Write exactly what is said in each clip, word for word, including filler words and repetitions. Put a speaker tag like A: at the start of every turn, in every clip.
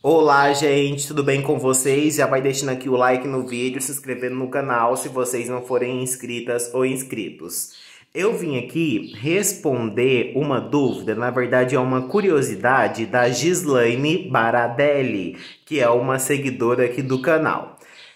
A: Olá, gente, tudo bem com vocês? Já vai deixando aqui o like no vídeo, se inscrevendo no canal se vocês não forem inscritas ou inscritos. Eu vim aqui responder uma dúvida, na verdade é uma curiosidade da Gislaine Baradelli, que é uma seguidora aqui do canal.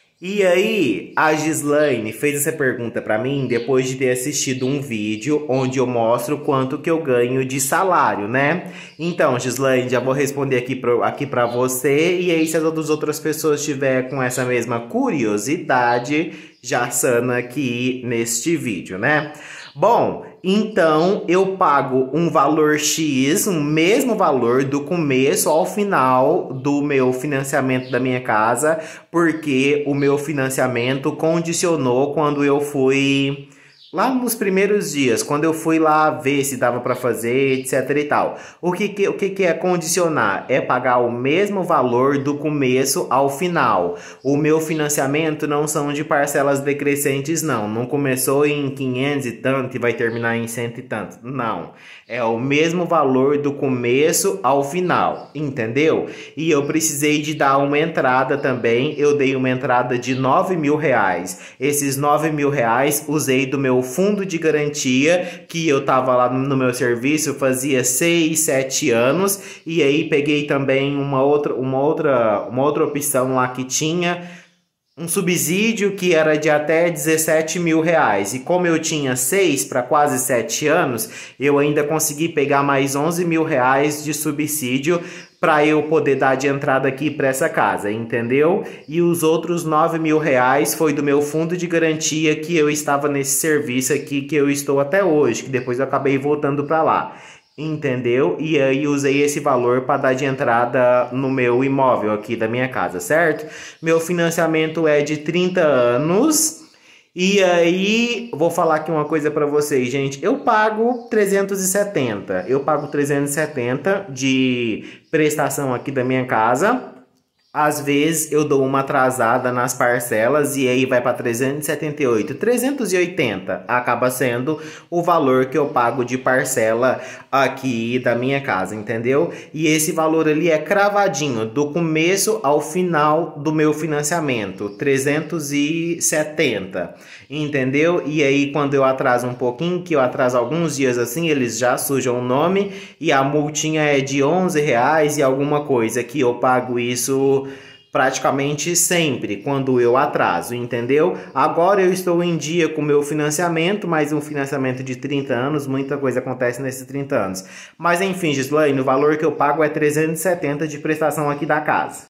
A: E aí, a Gislaine fez essa pergunta pra mim depois de ter assistido um vídeo onde eu mostro quanto que eu ganho de salário, né? Então, Gislaine, já vou responder aqui pra, aqui pra você. E aí, se as outras pessoas tiverem com essa mesma curiosidade, já sana aqui neste vídeo, né? Bom, então eu pago um valor X, um mesmo valor do começo ao final do meu financiamento da minha casa, porque o meu financiamento condicionou quando eu fui lá nos primeiros dias, quando eu fui lá ver se dava para fazer, etc e tal. O que que, o que que é condicionar? É pagar o mesmo valor do começo ao final. O meu financiamento não são de parcelas decrescentes, não. Não começou em quinhentos e tanto e vai terminar em cento e tanto. Não. É o mesmo valor do começo ao final, entendeu? E eu precisei de dar uma entrada também. Eu dei uma entrada de nove mil reais. Esses nove mil reais usei do meu fundo de garantia, que eu tava lá no meu serviço fazia seis, sete anos, e aí peguei também uma outra, uma outra, uma outra opção lá que tinha um subsídio que era de até dezessete mil reais. E como eu tinha seis para quase sete anos, eu ainda consegui pegar mais onze mil reais de subsídio para eu poder dar de entrada aqui para essa casa, entendeu? E os outros nove mil reais foi do meu fundo de garantia que eu estava nesse serviço aqui que eu estou até hoje, que depois eu acabei voltando para lá. Entendeu? E aí usei esse valor para dar de entrada no meu imóvel aqui da minha casa, certo? Meu financiamento é de trinta anos. E aí, vou falar aqui uma coisa para vocês, gente. Eu pago trezentos e setenta. Eu pago trezentos e setenta de prestação aqui da minha casa. Às vezes eu dou uma atrasada nas parcelas e aí vai para trezentos e setenta e oito. trezentos e oitenta acaba sendo o valor que eu pago de parcela aqui da minha casa, entendeu? E esse valor ali é cravadinho, do começo ao final do meu financiamento, trezentos e setenta, entendeu? E aí quando eu atraso um pouquinho, que eu atraso alguns dias assim, eles já sujam o nome e a multinha é de onze reais e alguma coisa, que eu pago isso praticamente sempre quando eu atraso, entendeu? Agora eu estou em dia com o meu financiamento, mas um financiamento de trinta anos, muita coisa acontece nesses trinta anos. Mas enfim, Gislaine, o valor que eu pago é trezentos e setenta de prestação aqui da casa.